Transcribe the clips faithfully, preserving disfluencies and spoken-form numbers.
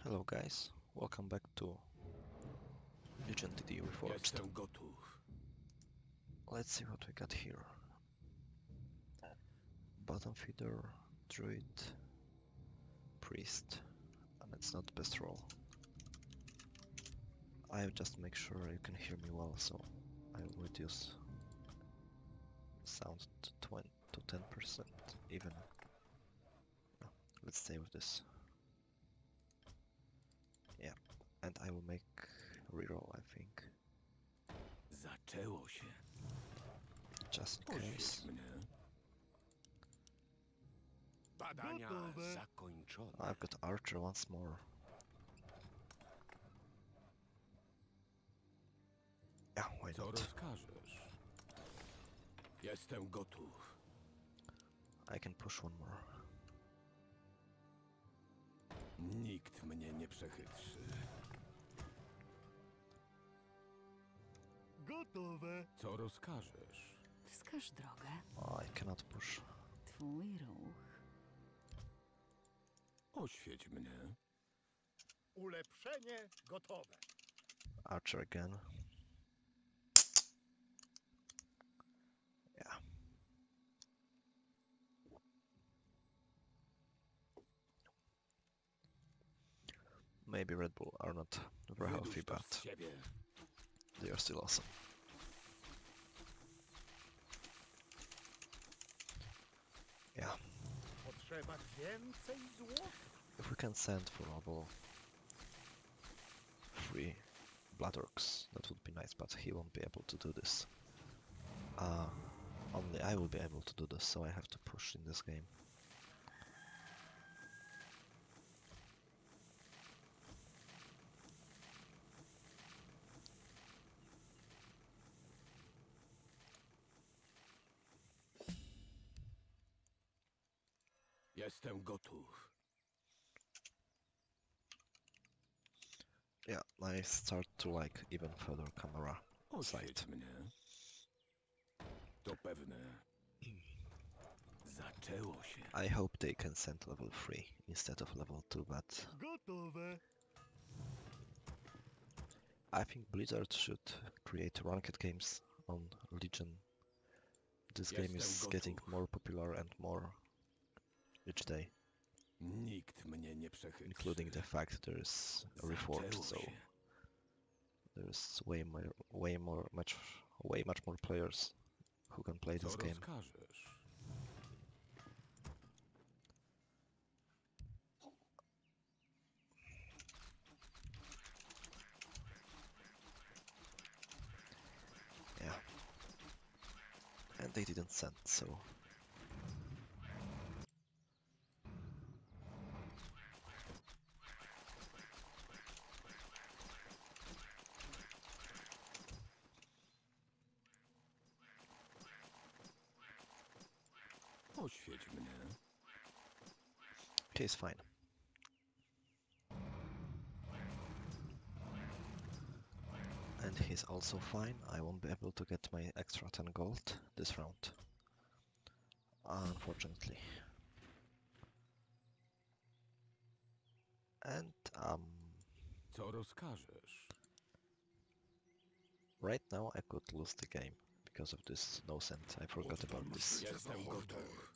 Hello guys, welcome back to Legion T D Reforged. Jestem gotów. Let's see what we got here. Bottom feeder, druid, priest, and it's not the best role. I just make sure you can hear me well, so I will reduce sound to twenty to ten percent even. No, let's stay with this. Yeah, and I will make reroll, I think, Zaczęło się. just in case. Oświeć mnie. Badania Gotowe. zakończone. I've got Archer once more. Yeah, why Co not? rozkażesz? Jestem gotów. I can push one more. Nikt mnie nie przechytrzy. Gotowe. Co rozkażesz? Wskaż drogę. Oh, I cannot push. Twój ruch. Oświeć mnie. Ulepszenie gotowe. Archer again. Yeah. Maybe Red Bull are not very healthy, Wyduś to but z siebie. they are still awesome. Yeah, Potrzeba więcej złota. if we can send for level three Blood Orcs, that would be nice, but he won't be able to do this. Uh, only I will be able to do this, so I have to push in this game. Jestem gotów. Yeah, I start to like even further camera Oświeć sight. mnie. To pewne. Zaczęło się. I hope they can send level three instead of level two, but Gotowe. I think Blizzard should create ranked games on Legion. This game is Jestem getting gotów. more popular and more each day, Nikt mnie nie przechytrzy. including the fact there is a reforged, Zaczęło so się. there's way more, way more, much, way much more players who can play Co this game. rozkażesz? Yeah, and they didn't send, so Oświeć mnie. okay, it's fine. And he's also fine. I won't be able to get my extra ten gold this round, unfortunately. And um, Co rozkażesz? right now I could lose the game because of this no send. I forgot about this. Jestem gotów.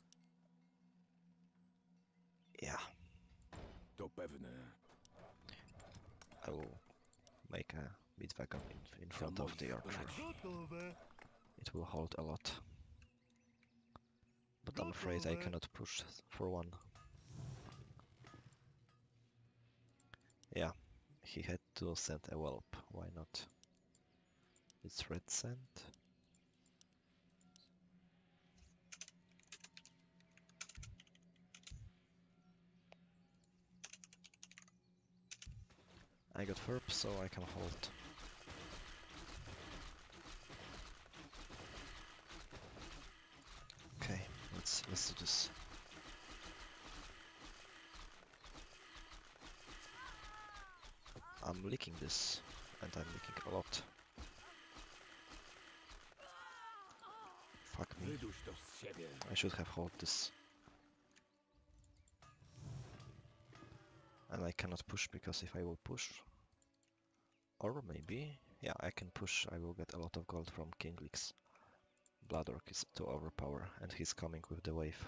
Yeah, To pewne. I will make a mid wagon in, in front of the archer. Gotowe. It will hold a lot. But I'm afraid I Gotowe. cannot push for one. Yeah, he had to send a whelp. Why not? It's red sand. I got Herb, so I can hold. Okay, let's let's do this. I'm leaking this, and I'm leaking a lot. Fuck me. Wyduś to z siebie. I should have hold this. And And I cannot push because if I will push... Or maybe... Yeah, I can push, I will get a lot of gold from King Leek's. Bloodorc is too overpower and he's coming with the wave.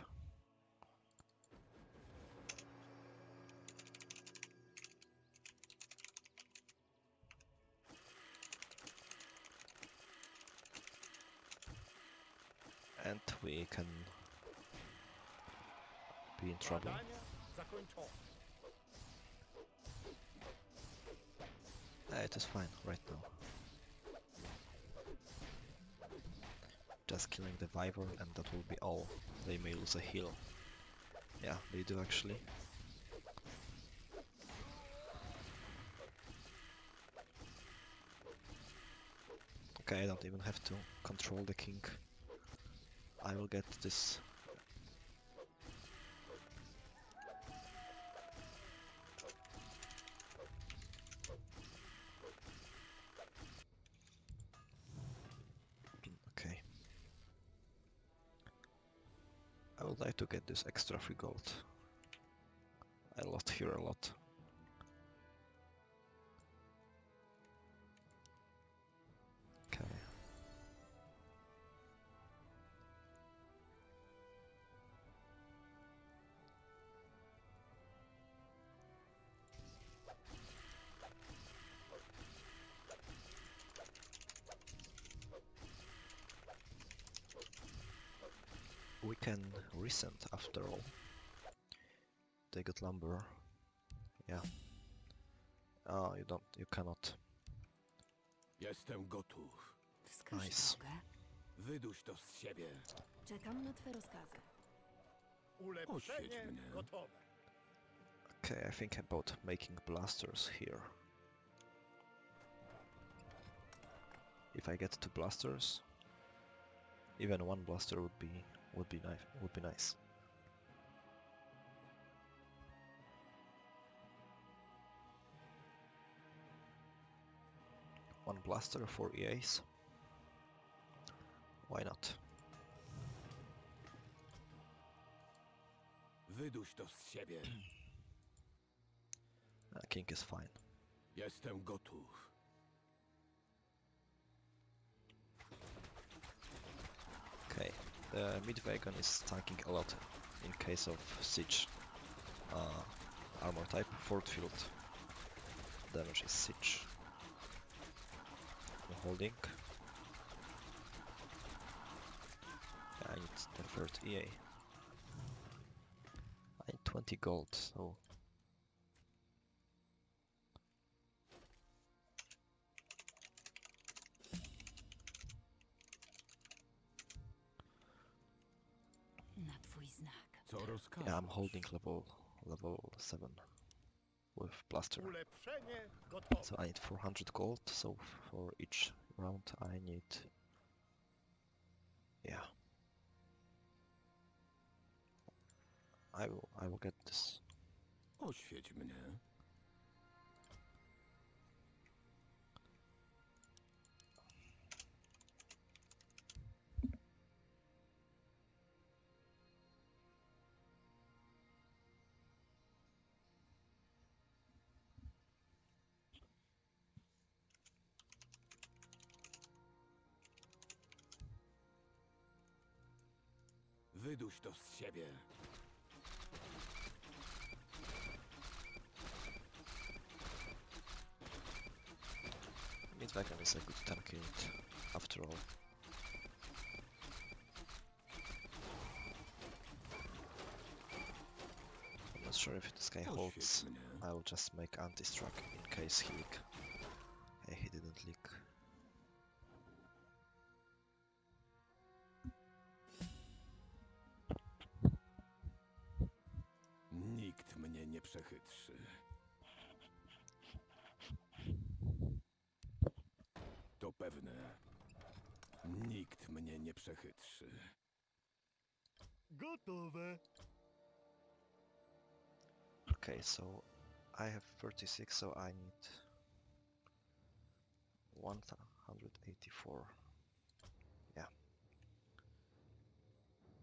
And we can be in trouble. Badania zakończone. Uh, it is fine right now. Just killing the Wyvern and that will be all. They may lose a heal. Yeah, they do actually. Okay, I don't even have to control the king. I will get this. Okay. I would like to get this extra free gold. I lost here a lot. Okay. We can resend after all. They got lumber. Yeah. Oh, you don't, you cannot. Jestem gotów. Wskaż Nice. drogę. Wyduś to z siebie. Czekam na twe rozkazy. Ulepszenie Oświeć mnie. gotowe. Okay, I think about making blasters here. If I get two blasters, even one blaster would be would be nice. Would be nice. One blaster for E As. Why not? Wyduś to z siebie. Uh, King is fine. Jestem gotów. Okay, the mid wagon is tanking a lot in case of siege. Uh, armor type, Fort Field. Damage is siege. I'm holding. Yeah, I need the third E A. I need twenty gold, so... Na twój znak. Co rozkażesz? Yeah, I'm holding level level seven with blaster. Ulepszenie gotowe. So I need four hundred gold, so for each round I need... Yeah. I will, I will get this. Oświeć mnie. Wyduś to z siebie. Mid-wagon is a good tank unit, after all. I'm not sure if this guy holds. Oświeć mnie. I will just make anti-struck in case he leak. Hey, he didn't leak. Nikt mnie nie przechytrzy. To pewne. Nikt mnie nie przechytrzy. Gotowe. Okay, so I have thirty-six, so I need one hundred eighty-four. Yeah.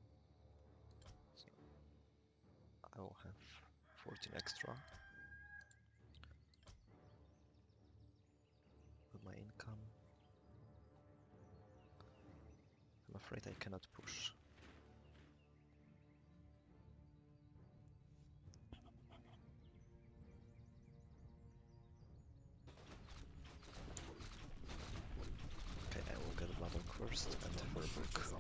So I will have fourteen extra. income. I'm afraid I cannot push. Okay, I will get Bloodorc first and Furbolg.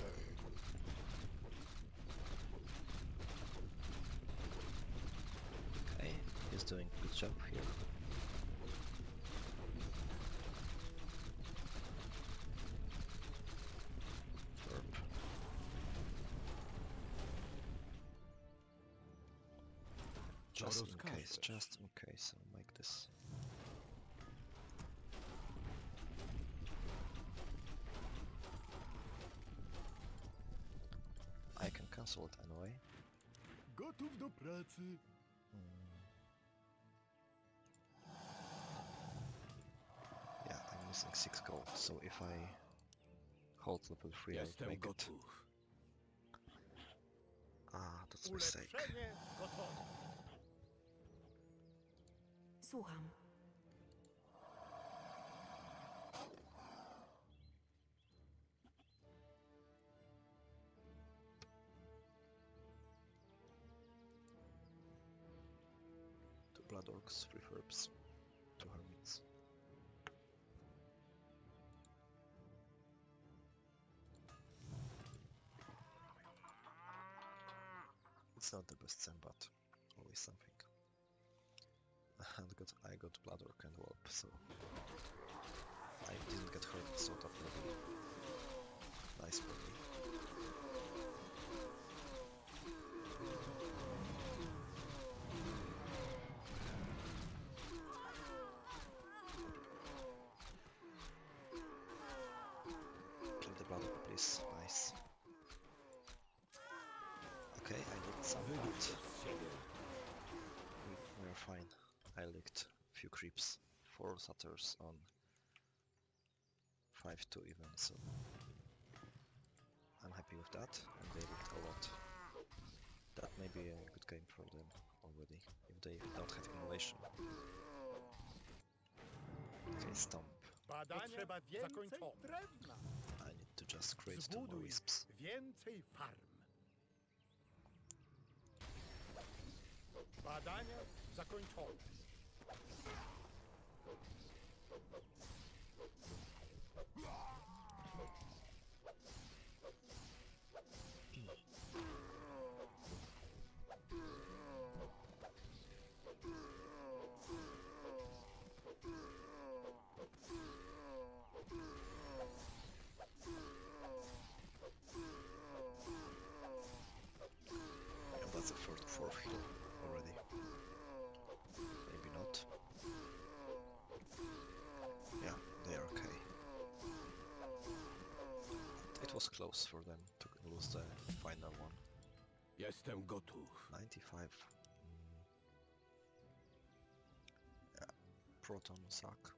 Okay, he's doing a good job here. Verb. Just in case, just in case, I'll make this. I can cancel it anyway. Gotów do pracy. Yeah, I'm missing six gold, so if I hold level three, I would Jestem make it. gotów. Ah, that's a mistake. Ulepszenie gotowe. Słucham. Two blood orcs, three herbs, two hermits. It's not the best sim, but always something. And got I got blood orc and warp, so I didn't get hurt, so that will be nice for me. Play the blood orc, please. Nice. Okay, I did some Wyduś bad. to z siebie. We, we're fine. I licked few creeps, four satyrs on five two even, so I'm happy with that, and they licked a lot. That may be a good game for them already, if they don't have innovation. Okay, stomp. Badania Potrzeba więcej drewna. I need to just create two more Zbuduj wisps. więcej farm. Badania zakończone. Yeah, that's a fourth, fourth heal already. Maybe not. Yeah, they are okay. It was close for them to lose the final one. Jestem gotów. ninety-five. Mm. Yeah, Proton suck.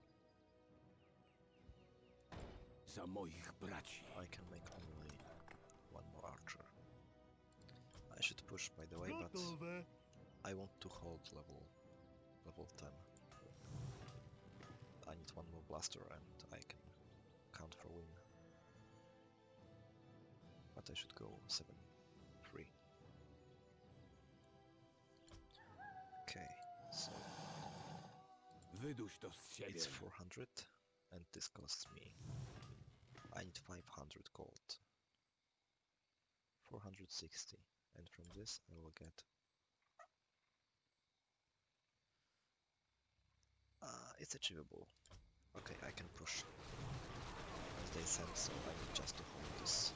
Za moich braci. I can make only one more archer. I should push, by the way, but Gotowe. I want to hold level level ten. I need one more blaster and I can count for win. But I should go seven three. Okay, so Wyduś to z siebie. it's four hundred and this costs me. I need five hundred gold. four hundred sixty, and from this I will get Uh, it's achievable. Okay, I can push. As they said, so I need just to hold this.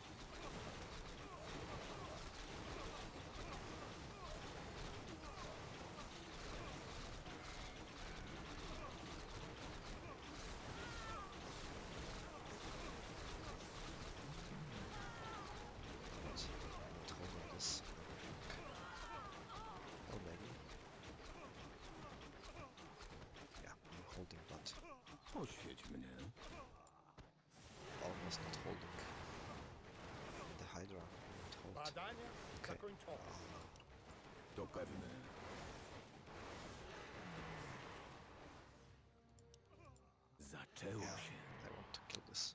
But I'm not holding this, I think. Or maybe. Yeah, I'm holding that. Oświeć mnie. Almost not holding. The Hydra won't hold. Badania Okay. zakończone. To pewne. Zaczęło Yeah, się. I want to kill this.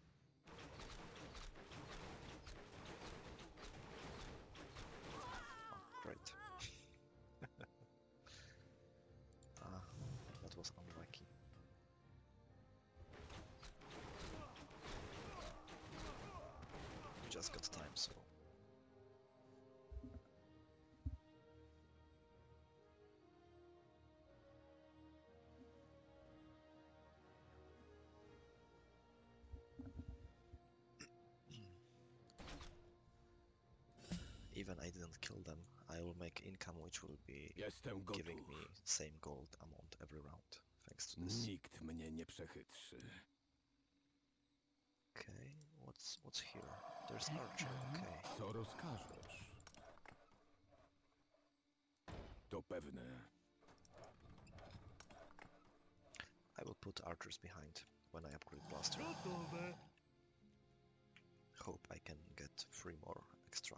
Oh, great. Ah, that was unlucky. We just got time, so... Even I didn't kill them, I will make income which will be Jestem giving gotów. me same gold amount every round, thanks to this. Nikt mnie nie przechytrzy. Okay, what's what's here? There's Archer, okay. Co rozkażesz? To pewne. I will put archers behind when I upgrade blaster. Gotowe. Hope I can get three more extra.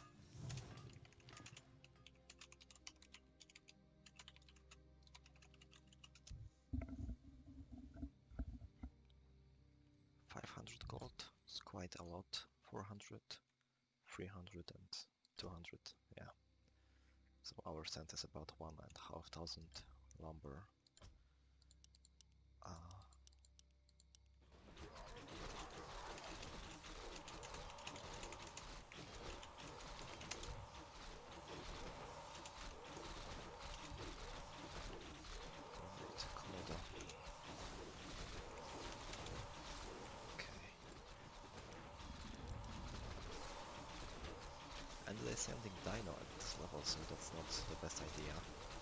five hundred gold is quite a lot. four hundred, three hundred and two hundred, yeah. So our cent is about one and a half thousand lumber. Uh, Great, Komodo. Okay. And they're sending Dino at this level, so that's not the best idea.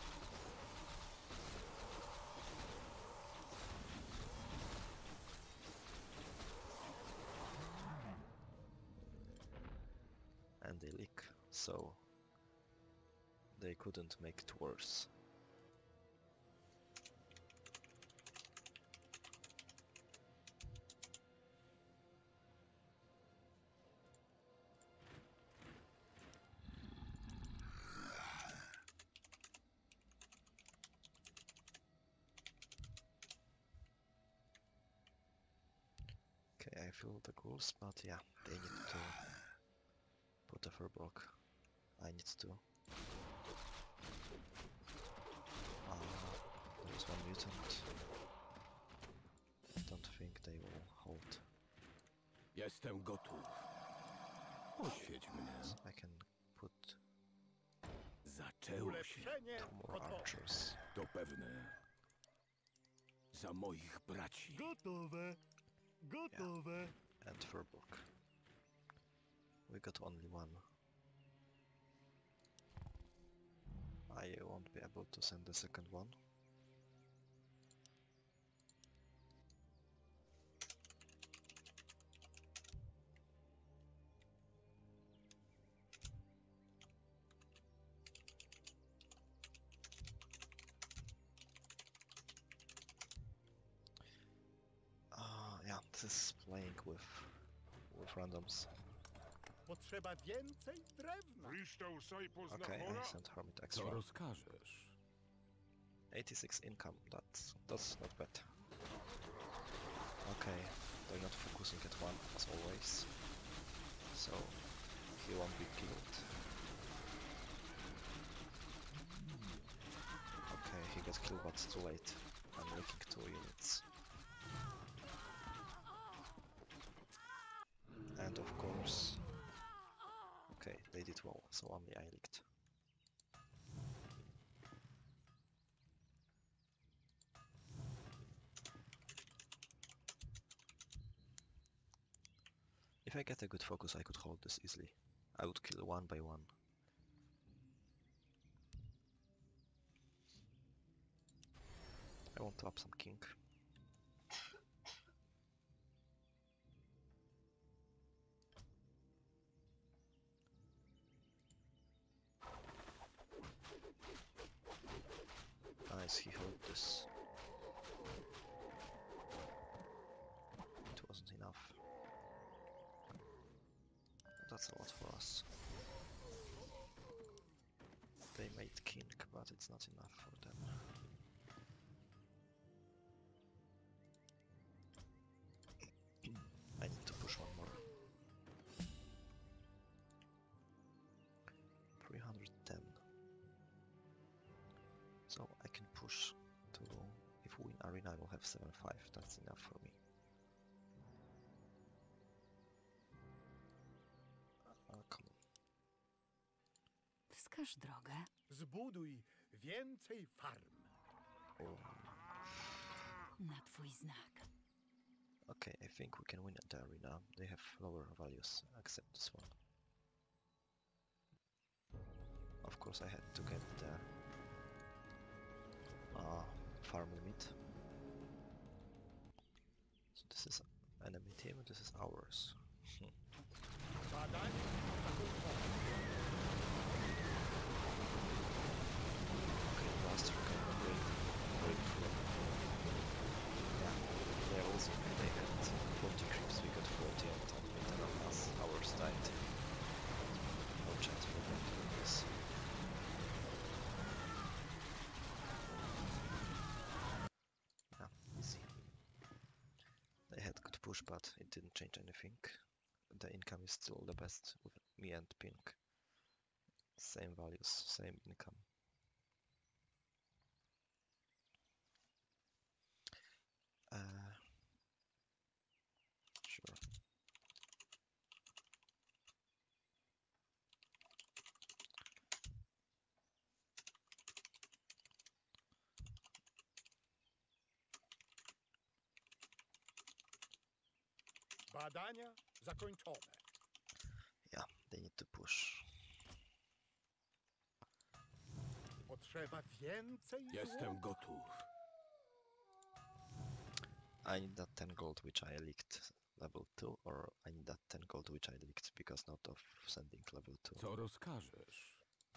And they leak, so they couldn't make it worse. Okay, I feel the ghouls, but yeah, they need to put a fur block. I need to. Uh, there's one mutant. Don't think they will hold. Jestem gotów. Oświeć mnie. So I can put Zaczęło się. Ulepszenie two more gotowe. archers. To pewne. Za moich braci. Gotowe. Gotowe. And fur block. We got only one. I won't be able to send the second one. Uh, yeah, this is playing with with randoms. Potrzeba więcej drewna. Okay, I sent Hermit Co extra. rozkażesz? eighty-six income, that's that's not bad. Okay, they're not focusing at one as always, so he won't be killed. Okay, he got killed but too late. I'm looking two units. And of course... Okay, they did well, so only I leaked. If I get a good focus, I could hold this easily. I would kill one by one. I want to up some king. Nice, he held this. It wasn't enough. That's a lot for us. They made king, but it's not enough for them. So I can push to... If we win arena I will have seven five, that's enough for me. Uh, come on. Wskaż drogę. Zbuduj więcej farm. Oh. Na twój znak. Okay, I think we can win at the arena. They have lower values, except this one. Of course I had to get the uh, farm limit. So this is enemy team, this is ours. Badania zakończone. Okay, master can break, break through. Yeah, they also they had forty creeps, we got forty and ten of us, ours died. No chance for them to win this. Yeah, easy. They had good push but it didn't change anything. The income is still the best with me and Pink. Same values, same income. Uh, sure. Badania zakończone. Yeah, they need to push. Potrzeba więcej Jestem złota. gotów. I need that ten gold which I leaked level two, or I need that ten gold which I leaked because not of sending level two. Co rozkażesz?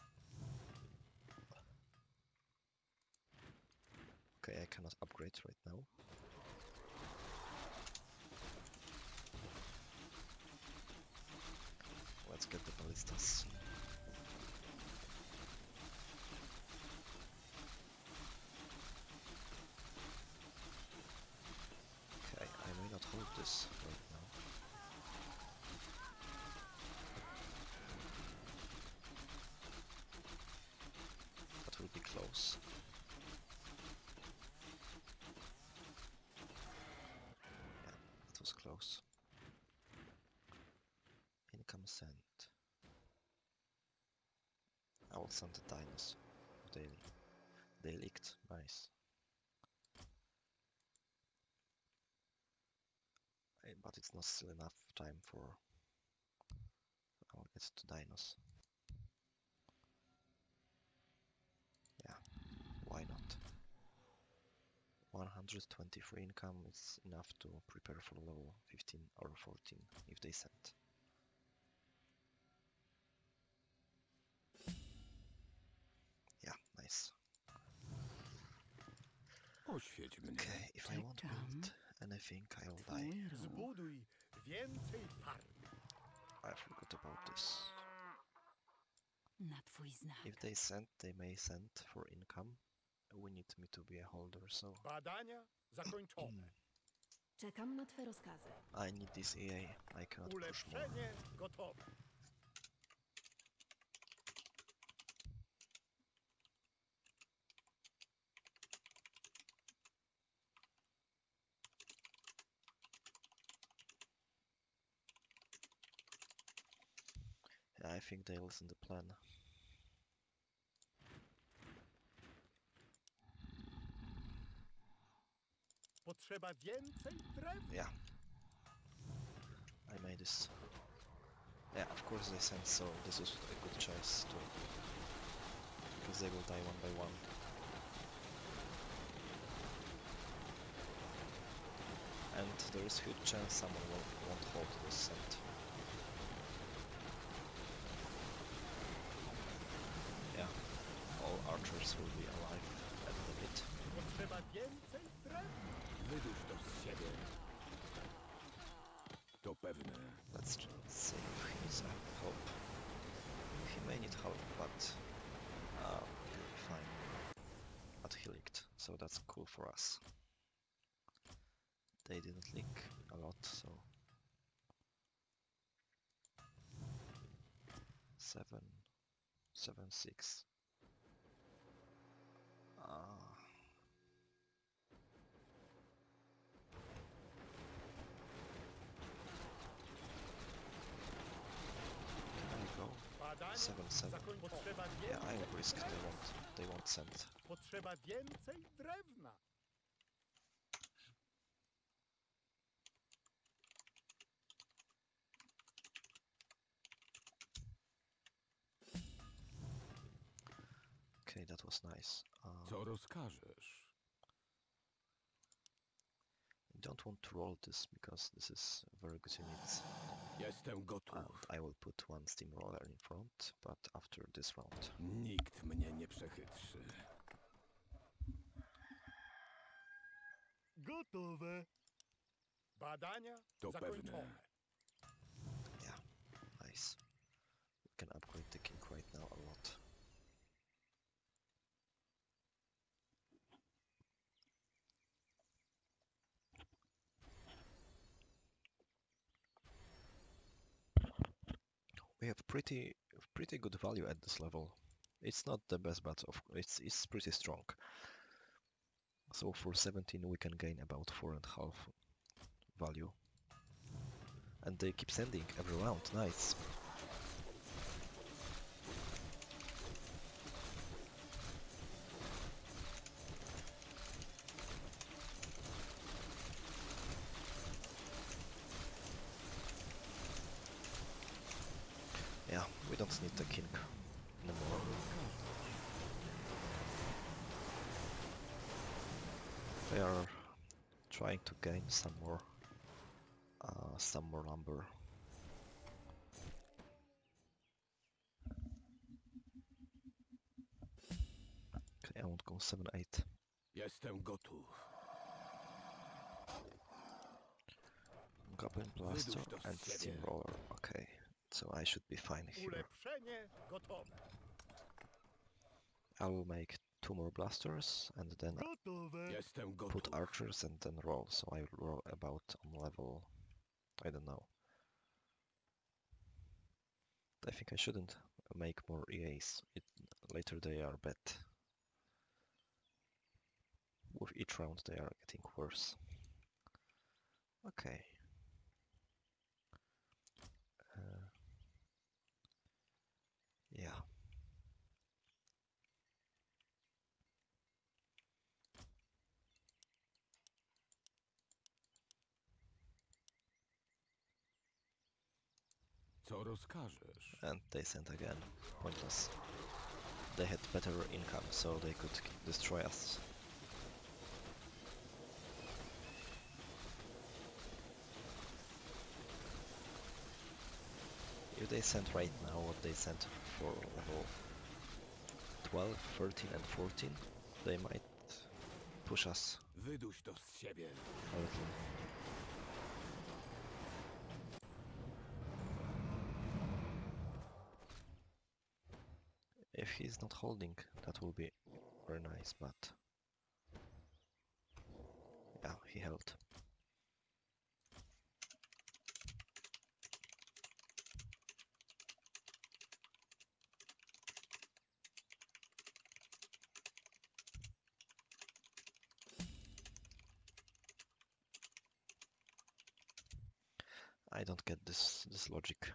Okay, I cannot upgrade right now. Let's get the ballistas. Okay, I may not hold this right now. That will be close. Yeah, that was close. Income sent. I will send the dinos. They, they leaked. Nice. Eh, But it's not still enough time for... I'll get to dinos. Yeah, why not? one hundred twenty-three income is enough to prepare for level fifteen or fourteen if they send. Yeah, nice. Oświeć mnie. Okay, if I won't Czekam. build anything, I'll die. Twój ruch. Zbuduj więcej farm. I forgot about this. Na twój znak. If they send, they may send for income. We need me to be a holder, so Badania zakończone. Czekam na twe rozkazy. I need this E A. I cannot push more. Ulepszenie gotowe. Yeah, I think they listen the plan. Potrzeba więcej drewna. Yeah. I made this. Yeah, of course they sent, so this was a good choice too. Because they will die one by one. And there is huge chance someone will, won't hold this sent. Yeah, all archers will be alive at the limit. Potrzeba więcej drewna. Wydusz to z siebie. To pewne. Let's just save his help. He may need help, but uh, he'll be fine. But he leaked, so that's cool for us. They didn't leak a lot, so seven, seven, six. seven seven. zakoń... Potrzeba Yeah, I więcej will risk. They drewna. won't. They won't send. Potrzeba więcej drewna. Okay, that was nice. Um, Co rozkażesz? I don't want to roll this because this is very good unit. Jestem gotów. And I will put one steamroller in front, but after this round. Nikt mnie nie przechytrzy. Gotowe. Badania To zakończone. pewne. Yeah, nice. We can upgrade the king right now a lot. We have pretty pretty good value at this level. It's not the best, but of it's it's pretty strong. So for seventeen we can gain about four and a half value. And they keep sending every round, nice. Yeah, we don't need the king anymore. They are trying to gain some more, uh, some more lumber. Okay, I won't go seven eight. Jestem gotów. Goblin Blaster Wydłuż to z and siebie. Steamroller. Okay, so I should be fine here. Ulepszenie gotowe. I will make two more blasters and then Gotowe. Jestem gotów. put archers and then roll. So I will roll about on level, I don't know. I think I shouldn't make more E As. It, later they are bad. With each round they are getting worse. Okay. Uh, yeah. Co rozkażesz? And they sent again. Pointless. They had better income, so they could k- destroy us. If they sent right now what they sent for level twelve, thirteen and fourteen, they might push us Wyduś to z siebie. a little. If he's not holding, that will be very nice, but yeah, he held. I don't get this this logic.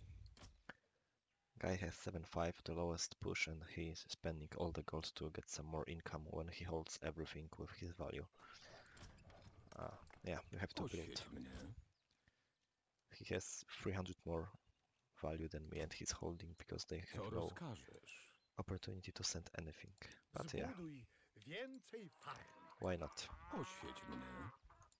Guy has seven five, the lowest push, and he's spending all the gold to get some more income when he holds everything with his value. Uh, yeah, you have to build. Oświeć mnie. He has three hundred more value than me, and he's holding because they Co have no rozkażesz? opportunity to send anything. But yeah, Zbuduj więcej farm. why not? Oświeć mnie.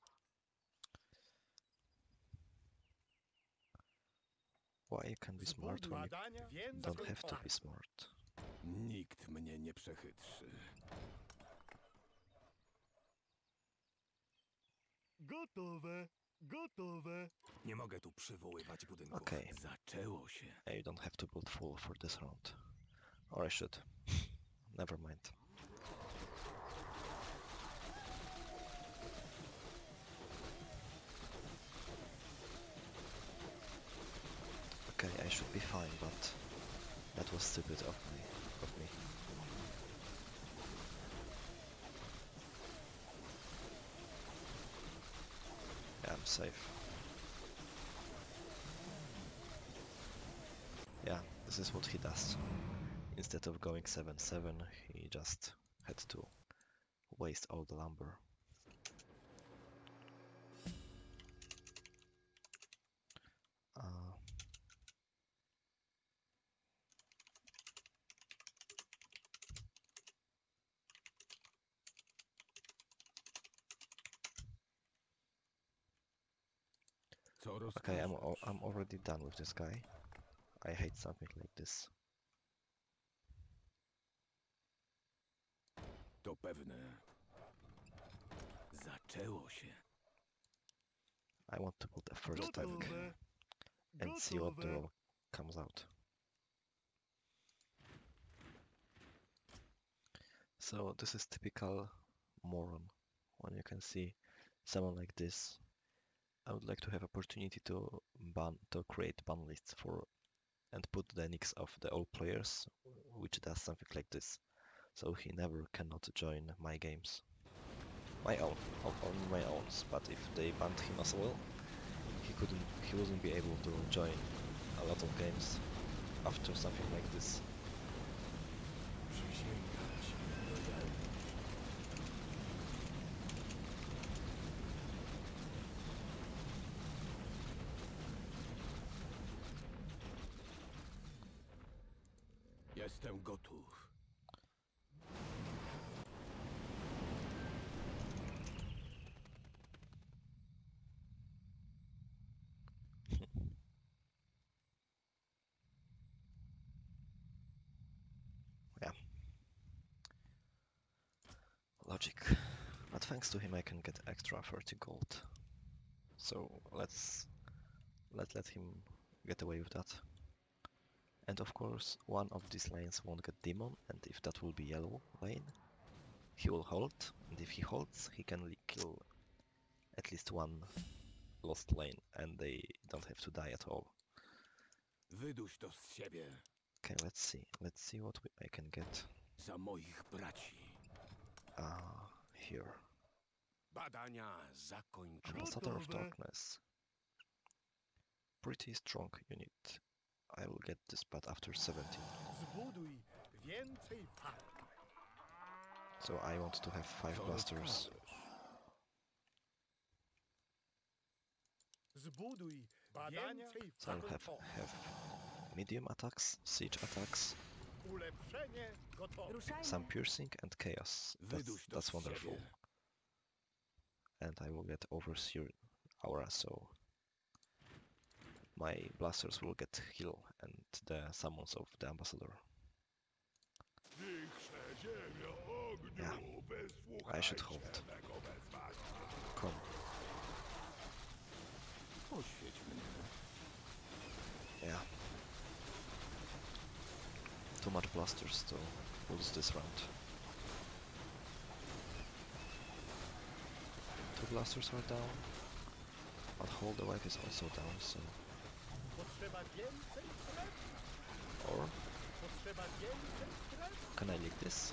Why you can be smart Zbuduj when you badania więcej don't have to farm. be smart? Nikt mnie nie przechytrzy. Gotowe. Gotowe. Nie mogę tu przywoływać budynków. Okay, Zaczęło się. you don't have to build full for this round. Or I should. Never mind. Okay, I should be fine, but that was stupid of me. Of me. Yeah, I'm safe. Yeah, this is what he does. Instead of going seven seven, he just had to waste all the lumber. Uh, Co okay, I'm, al- rozkażesz? I'm already done with this guy. I hate something like this. To pewne. Zaczęło się. I want to build a first tank Gotowe. and see what the Gotowe. roll comes out. So this is typical moron. When you can see someone like this, I would like to have opportunity to ban to create ban lists for and put the nicks of the all players, which does something like this, so he never cannot join my games. My own, on, on my own. But if they banned him as well, he couldn't, he wouldn't be able to join a lot of games after something like this. Przysięgać lojalność. Jestem gotów. Yeah. Logic. But thanks to him I can get extra thirty gold. So let's let let him get away with that. And of course one of these lanes won't get demon, and if that will be yellow lane, he will hold, and if he holds he can li- kill at least one lost lane and they don't have to die at all. Wyduś to z siebie. Okay, let's see. Let's see what we, I can get. Za moich braci. Ah, here. Badania zakończone. Ambassador of Gotowe. Darkness. Pretty strong unit. I will get this but after seventeen. Zbuduj więcej farm. So I want to have five Co blasters. rozkażesz? Zbuduj więcej So I'll have, farm. have medium attacks, siege attacks, Ulepszenie gotowe. Ruszajmy. some piercing and chaos. That's, Wyduś to that's z wonderful. siebie. And I will get Overseer Aura, so my blasters will get heal and the summons of the ambassador. Yeah, I should hold. Come. Oświeć mnie. Yeah. Too much blasters to lose this round. Two blasters are down, but Hold the Wife is also down, so... Potrzeba więcej krew. Or, Potrzeba więcej krew. can I leak this?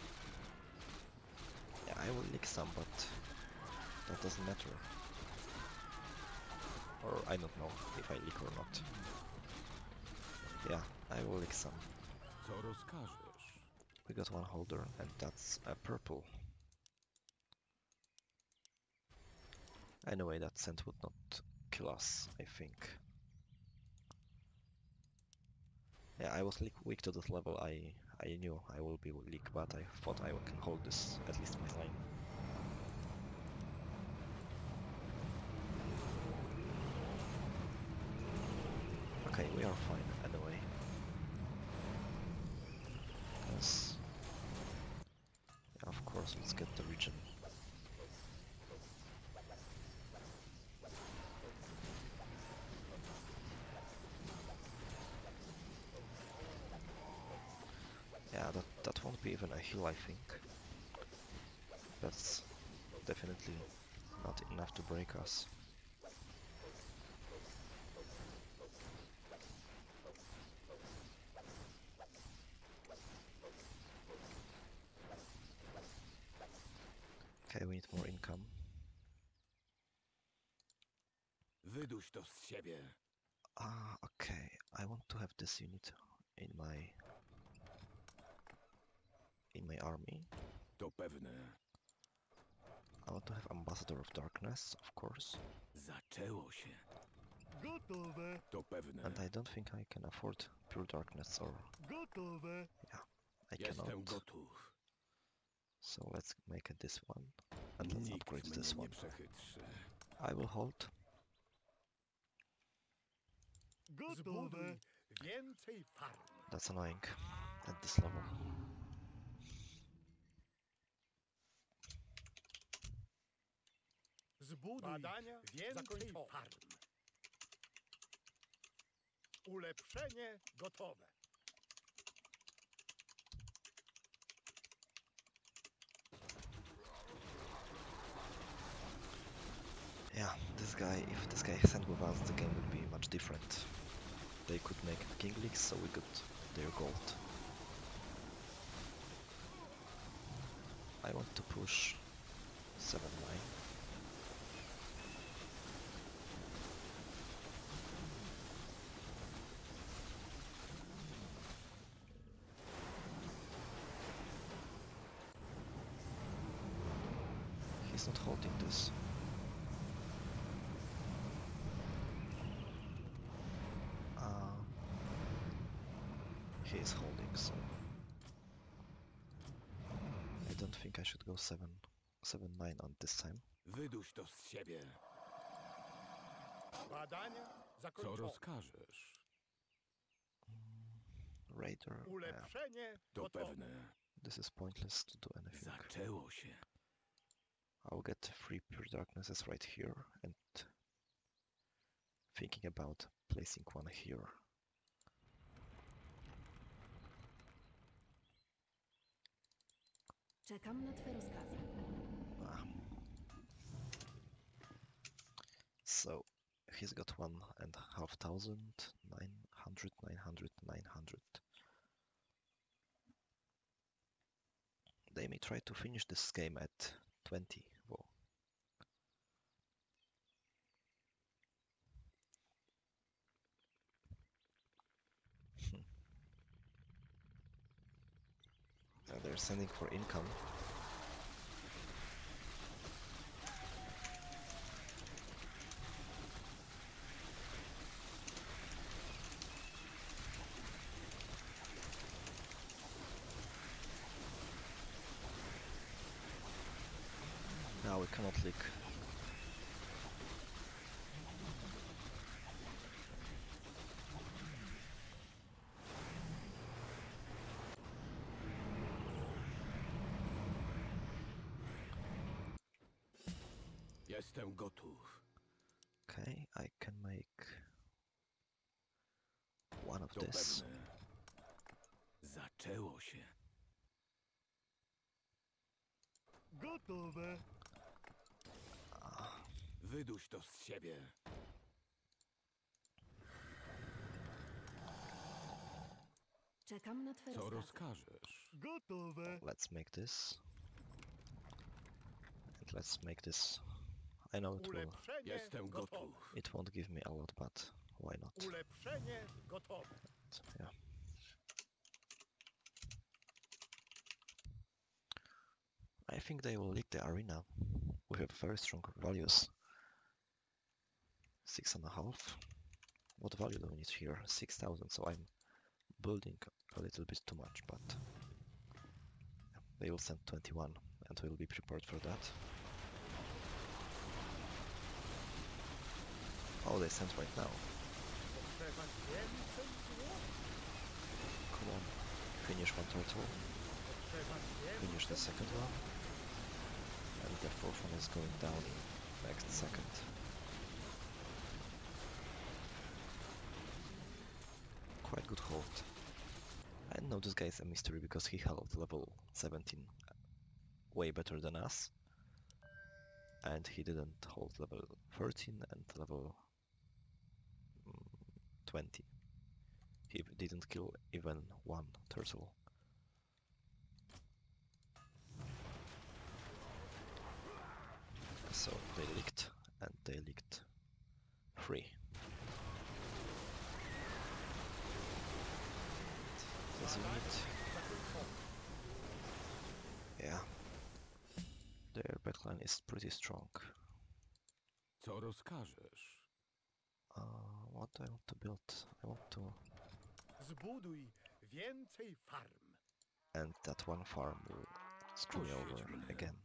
Yeah, I will leak some, but that doesn't matter. Or I don't know if I leak or not. Yeah, I will leak some. Co rozkażesz? We got one holder, and that's a purple. Anyway, that scent would not kill us, I think. Yeah, I was leak weak to that level. I I knew I will be weak, but I thought I can hold this, at least my lane. Okay, we are fine anyway. Yes. Yeah, of course, let's get the region. Yeah, that, that won't be even a heal, I think. That's definitely not enough to break us. Okay, we need more income. Wyduś to z siebie. Ah, okay. I want to have this unit in my in my army. To pewne. I want to have Ambassador of Darkness, of course, Zaczęło się. Gotowe. To pewne. and I don't think I can afford Pure Darkness, or Gotowe. I Jestem cannot. gotów. So let's make it this one, and let's Nikt upgrade mnie this nie one. przechytrzy. I will hold. Gotowe. Więcej farm. That's annoying at this level. Zbuduj badania, więcej farm. Ulepszenie gotowe. Yeah, this guy, if this guy sent with us, the game would be much different. They could make King Leagues, so we got their gold. I want to push seven nine. He's not holding this. Uh, he is holding, so I don't think I should go seven, seven nine on this time. Wyduś to z siebie. Badania Co zakończone. rozkażesz? Raider, yeah, Ulepszenie To gotowe. pewne. this is pointless to do anything. Zaczęło się. I'll get three Pure Darknesses right here and thinking about placing one here. Czekam na twe rozkazy. Ah. So he's got one and a half thousand, nine hundred, nine hundred, nine hundred. They may try to finish this game at twenty. Whoa. Hmm. Uh, they're sending for income. Now we cannot leak. Jestem gotów. Okay, I can make one of To this. pewne. Zaczęło się. Gotowe. Ah, Wyduś to z siebie. Czekam na twe Co rozkazy. rozkażesz? Gotowe. let's make this. And let's make this. I know it will. Ulepszenie Jestem gotowe. gotów. It won't give me a lot, but why not? Ulepszenie gotowe. Yeah. I think they will leak the arena. We have very strong values. Six and a half. What value do we need here? Six thousand. So I'm building a little bit too much, but yeah, they will send twenty-one, and we'll be prepared for that. Oh, they sent right now. Potrzeba więcej złota. Come on, finish one turtle. Potrzeba Finish the więcej second one. And the fourth one is going down next second. Quite good hold. I know this guy is a mystery because he held level seventeen way better than us. And he didn't hold level thirteen and level mm, twenty. He didn't kill even one turtle. So they leaked, and they leaked three. backline is pretty strong. Co rozkażesz? Uh, what do I want to build? I want to Zbuduj więcej farm. and that one farm will screw me Oświeć over mnie. again.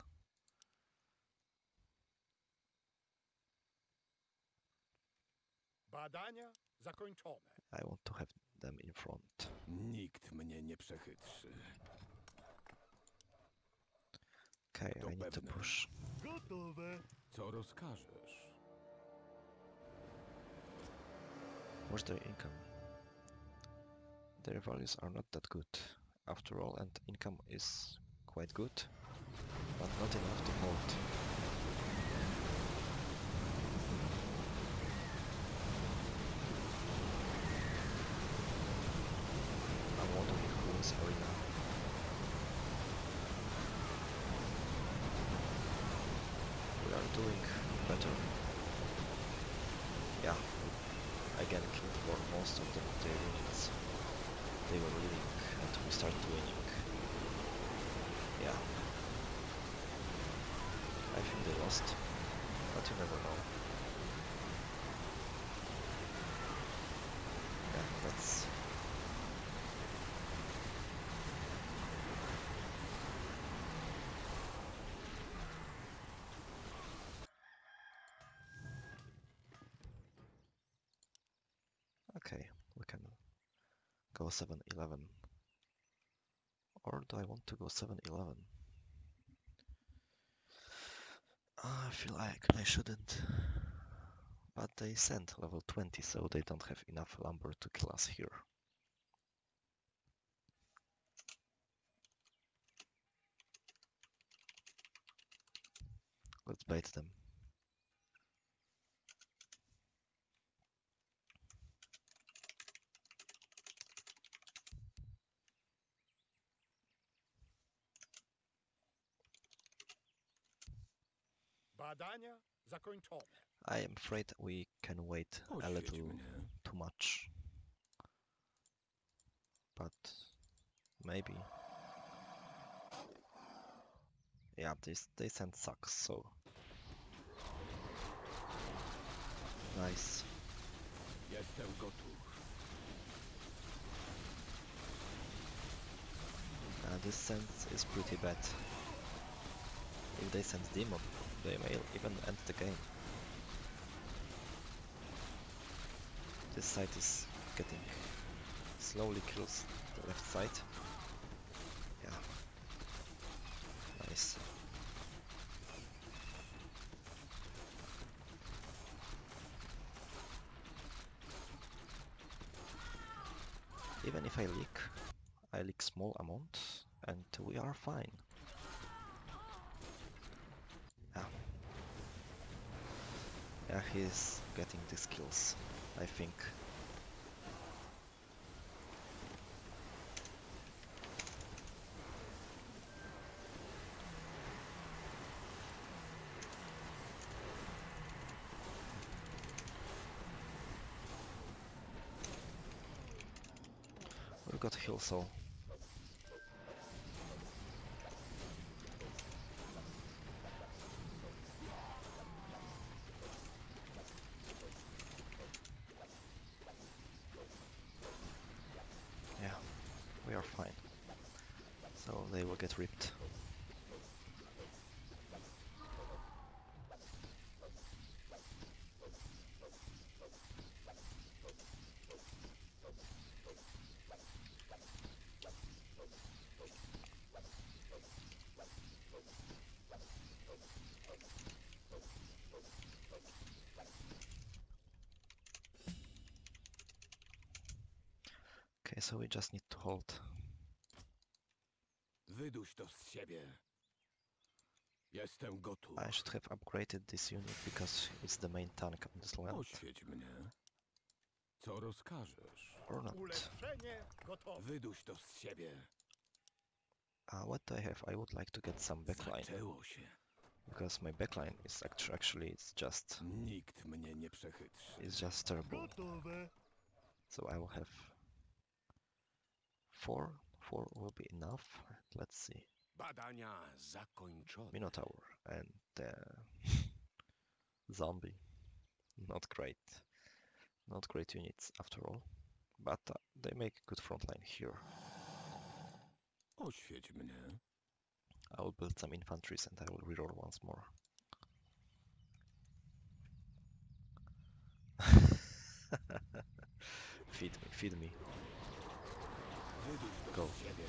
Badania zakończone. I want to have them in front. Nikt mnie nie przechytrzy. Okay, To I need to pewne. push. Gotowe. Co rozkażesz? What's their income? Their values are not that good after all, and income is quite good, but not enough to hold. I'm wondering who wins arena. We are doing better. Yeah, again killed for most of them, their units. They were leading and we started winning. Yeah. I think they lost, but you never know. Yeah, that's... Okay, we can go seven eleven. Or do I want to go seven eleven? I feel like I shouldn't. But they sent level twenty, so they don't have enough lumber to kill us here. Let's bait them. Badania zakończone. I am afraid we can wait a Oświeć little mnie. too much. But maybe. Yeah, they, s- they sent sucks, so. Nice. Jestem gotów. Uh, this sense is pretty bad. If they send Demon, they may even end the game. This side is getting slowly kills the left side. Yeah. Nice. Even if I leak, I leak small amount and we are fine. Yeah. Yeah, he's getting these kills, I think. We've got heal soul. Yeah, we are fine. So they will get ripped. Okay, so we just need to hold. Wyduś to z siebie. Jestem gotów. I should have upgraded this unit because it's the main tank on this land. Oświeć mnie. Co rozkażesz? Or not. Ulepszenie gotowe. Wyduś to z siebie. Uh, what do I have? I would like to get some backline. Zaczęło się. Because my backline is actu- actually it's just Nikt mnie nie przechytrzy. it's just terrible. Gotowe. So I will have four. Four will be enough. Let's see. Badania zakończone. Minotaur and the zombie. Not great. Not great units after all. But uh, they make a good front line here. Oświeć mnie. I will build some infantries and I will reroll once more. Feed me, feed me. Wyduś to Go. z siebie.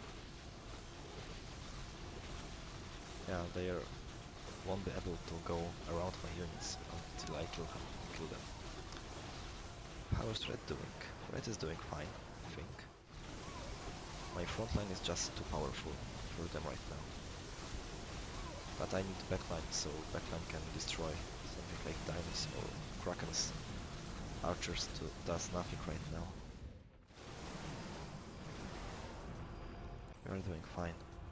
Yeah, they are, won't be able to go around my units until I kill, kill them. How is Red doing? Red is doing fine, I think. My front line is just too powerful for them right now. But I need backline, so backline can destroy something like Dinos or Krakens. Archers do, does nothing right now. We are doing fine.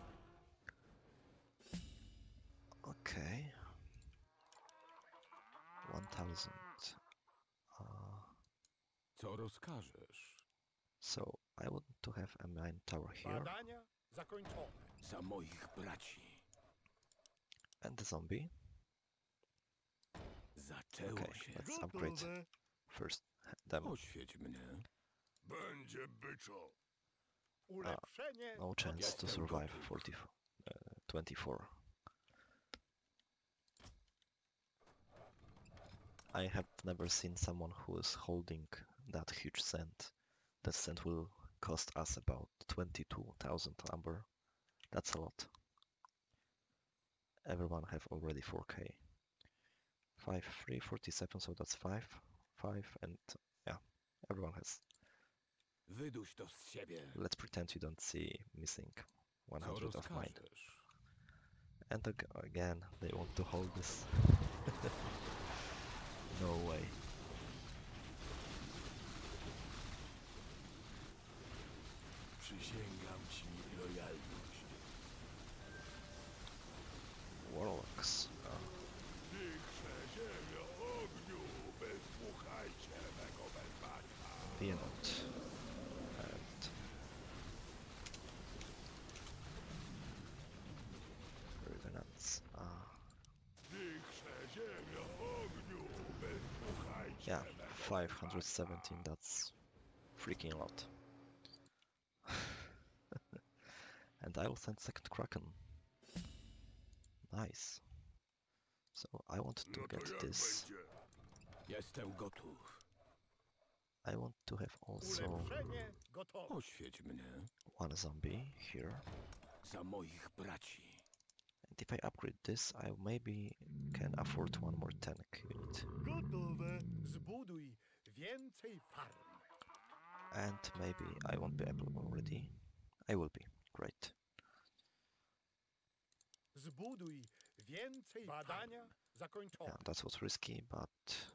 Okay. one thousand. Uh, Co rozkażesz? so I want to have a mine tower here Badania zakończone. Za moich braci. and the zombie. Zaczęło Okay, się. let's upgrade first them. Oświeć mnie. Będzie byczo. Ulepszenie No chance to Jestem survive gotów. forty, uh, twenty-four. I have never seen someone who is holding that huge cent. That cent will cost us about twenty-two thousand lumber. That's a lot. Everyone have already four K. five, three, forty-seven, so that's five, five, and yeah, everyone has. Wyduś to z siebie. Let's pretend you don't see missing one Co hundred of mine. rozkażesz? And ag again, they want to hold this. No way. Przysięgam ci lojalność. Warlocks. Uh, Dychże ziemio ogniu, wysłuchajcie mego wezwania. Pienot. And Revenants. Uh, Dychże ziemio ogniu, wysłuchajcie yeah, mego five hundred seventeen, that's freaking a lot. And I will send second Kraken. Nice. So I want to No to get jak this. będzie? Jestem gotów. I want to have also Ulepszenie gotowe. Oświeć mnie. one zombie here. Za moich braci. And if I upgrade this, I maybe can afford one more tank unit. Gotowe. Zbuduj więcej farm. And maybe I won't be able already. I will be. Great. Zbuduj więcej badania Yeah, zakończone. that was risky, but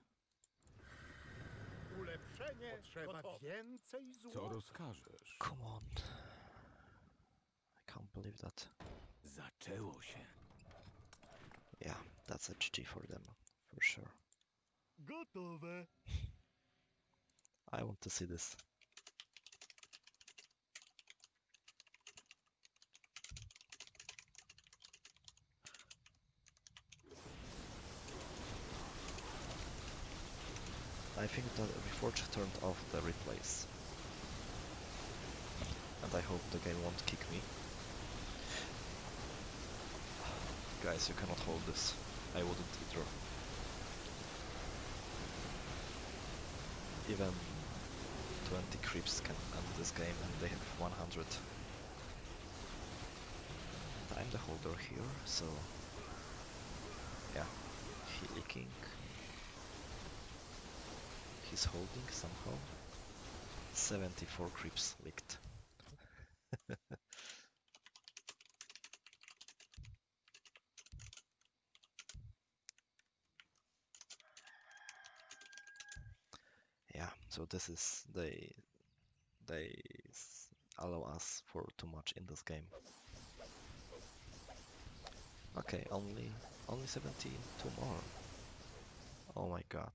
Ulepszenie potrzeba więcej Co złota. rozkażesz? come on. I can't believe that. Zaczęło się. Yeah, that's a G G for them, for sure. Gotowe. I want to see this. I think that Reforge turned off the replays. And I hope the game won't kick me. Guys, you cannot hold this. I wouldn't either. Even twenty creeps can end this game and they have one hundred. And I'm the holder here, so yeah, he leaking. He's holding somehow. seventy-four creeps leaked. Yeah, so this is they they s- allow us for too much in this game. Okay, only only seventy-two more. Oh my god.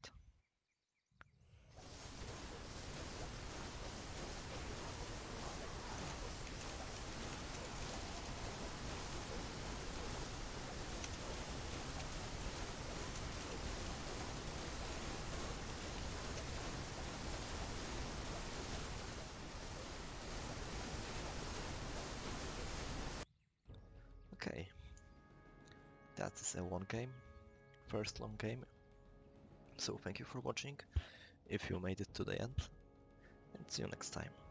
Okay. That is a one game. First long game. So thank you for watching, if you made it to the end, and see you next time.